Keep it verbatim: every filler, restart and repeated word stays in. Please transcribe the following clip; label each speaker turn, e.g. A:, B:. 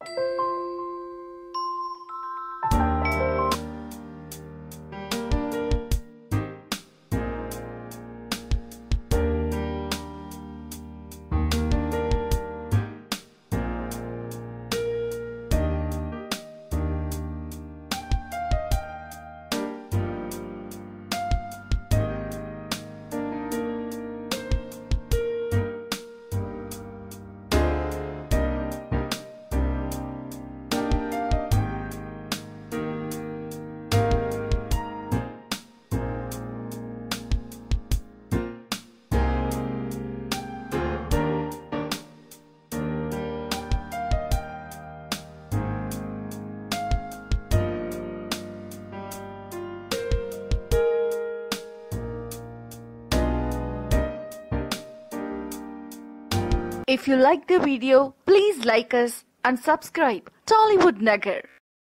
A: If you like the video, please like us and subscribe Tollywood Nagar.